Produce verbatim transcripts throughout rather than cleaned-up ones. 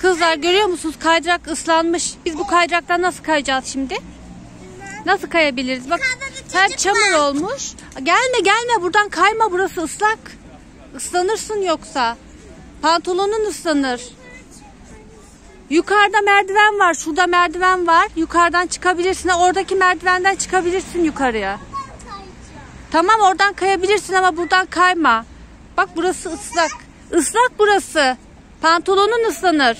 Kızlar görüyor musunuz? Kaydırak ıslanmış. Biz bu kaydıraktan nasıl kayacağız şimdi? Nasıl kayabiliriz? Bak her çamur olmuş. Gelme gelme buradan kayma, burası ıslak. Islanırsın yoksa. Pantolonun ıslanır. Yukarıda merdiven var. Şurada merdiven var. Yukarıdan çıkabilirsin. Oradaki merdivenden çıkabilirsin yukarıya. Tamam, oradan kayabilirsin ama buradan kayma. Bak burası ıslak. Islak burası. Pantolonun ıslanır.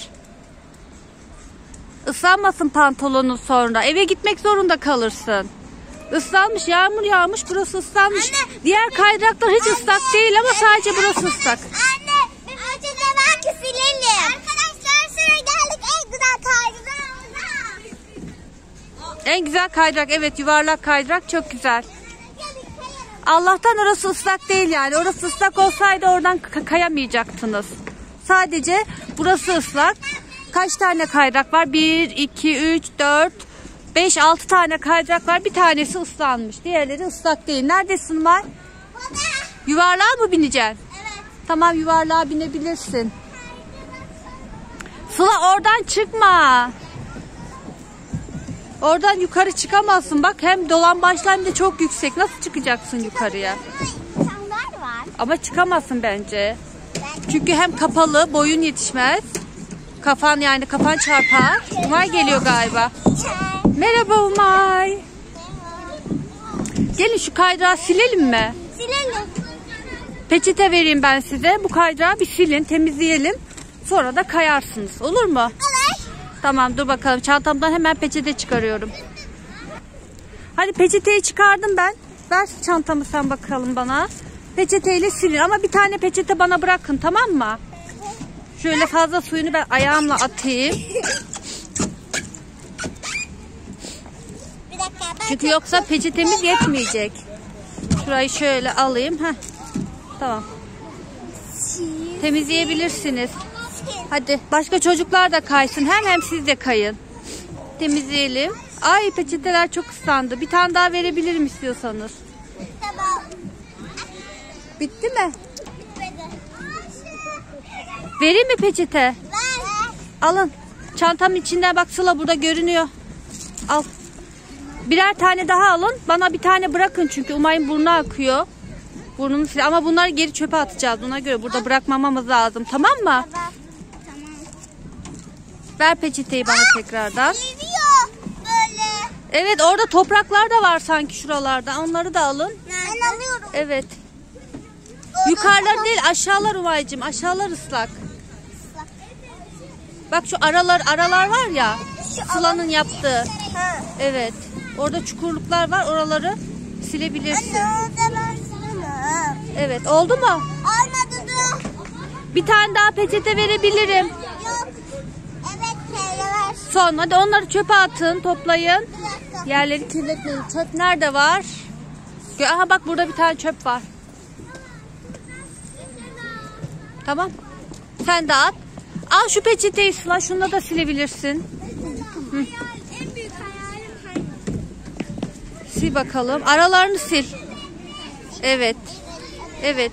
Islanmasın pantolonun sonra. Eve gitmek zorunda kalırsın. Islanmış, yağmur yağmış, burası ıslanmış. Anne, diğer kaydıraklar hiç anne, ıslak değil ama sadece burası ıslak. Anne, bir peçete ver ki silelim. Arkadaşlar sıra geldik en güzel kaydırak. En güzel kaydırak, evet, yuvarlak kaydırak çok güzel. Allah'tan orası ıslak değil yani. Orası ıslak olsaydı oradan kayamayacaktınız. Sadece burası ıslak. Kaç tane kaydırak var? bir, iki, üç, dört, beş, altı tane kaydırak var. Bir tanesi ıslanmış. Diğerleri ıslak değil. Neredesin May? Yuvarlığa mı bineceksin? Evet. Tamam, yuvarlığa binebilirsin. Sıla oradan çıkma. Oradan yukarı çıkamazsın. Bak hem dolambaçlar hem de çok yüksek. Nasıl çıkacaksın yukarıya? İnsanlar var. Ama çıkamazsın bence. Çünkü hem kapalı, boyun yetişmez. Kafan yani kafan çarpar. Umay geliyor galiba. Merhaba Umay. Gelin şu kaydırağı silelim mi? Silelim. Peçete vereyim ben size. Bu kaydırağı bir silin, temizleyelim. Sonra da kayarsınız. Olur mu? Olur. Tamam, dur bakalım. Çantamdan hemen peçete çıkarıyorum. Hadi peçeteyi çıkardım ben. Ver çantamı sen bakalım bana. Peçeteyle silin ama bir tane peçete bana bırakın, tamam mı? Şöyle fazla suyunu ben ayağımla atayım. Bir dakika, ben Çünkü yoksa peçetemiz yetmeyecek. Şurayı şöyle alayım. Heh. Tamam. Temizleyebilirsiniz. Hadi başka çocuklar da kaysın. Hem hem siz de kayın. Temizleyelim. Ay peçeteler çok ıslandı. Bir tane daha verebilirim istiyorsanız. Tamam. Bitti mi? Vereyim mi peçete? Ver. Alın. Çantamın içinden bak Sıla, burada görünüyor. Al. Birer tane daha alın. Bana bir tane bırakın çünkü Umay'ın burnu akıyor. Burnunu sil. Ama bunları geri çöpe atacağız. Ona göre burada bırakmamamız lazım. Tamam mı? Tamam. Ver peçeteyi bana Aa, tekrardan. Geliyor böyle. Evet, orada topraklar da var sanki şuralarda. Onları da alın. Ben alıyorum. Evet. Yukarılar değil, aşağılar Umay'cığım. Aşağılar ıslak. Bak şu aralar aralar var ya. Sıla'nın yaptığı. Ha. Evet. Orada çukurluklar var. Oraları silebilirsin. Anne orada ben silemem. Evet. Oldu mu? Olmadı dur. Bir tane daha peçete verebilirim. Yok. Evet şöyle ver. Son. Hadi onları çöpe atın. Toplayın. Bir dakika. Yerleri kirletmeyin. Çöp nerede var? Aha bak burada bir tane çöp var. Tamam. Sen de at. Al şu peçeteyi Sıla. Şununla da silebilirsin. Hı. En büyük hayalim hangi? Sil bakalım. Aralarını sil. Evet. Evet.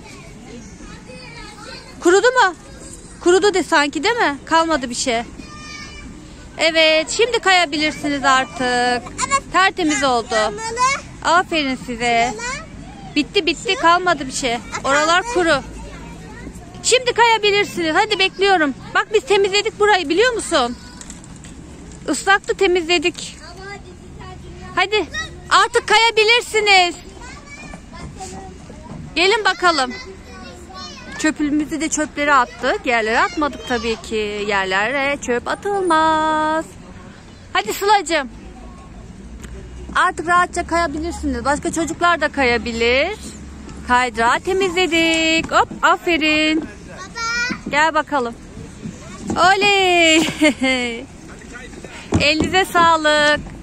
Kurudu mu? Kurudu de sanki, değil mi? Kalmadı bir şey. Evet. Şimdi kayabilirsiniz artık. Tertemiz oldu. Aferin size. Bitti bitti. Kalmadı bir şey. Oralar kuru. Şimdi kayabilirsiniz. Hadi bekliyorum. Bak biz temizledik burayı, biliyor musun? Islaktı, temizledik. Hadi artık kayabilirsiniz. Gelin bakalım. Çöpümüzü de çöpleri attık. Yerlere atmadık tabii ki. Yerlere çöp atılmaz. Hadi Sıla'cığım. Artık rahatça kayabilirsiniz. Başka çocuklar da kayabilir. Kaydırağı temizledik. Hop, aferin. Baba. Gel bakalım. Oley. Elinize sağlık.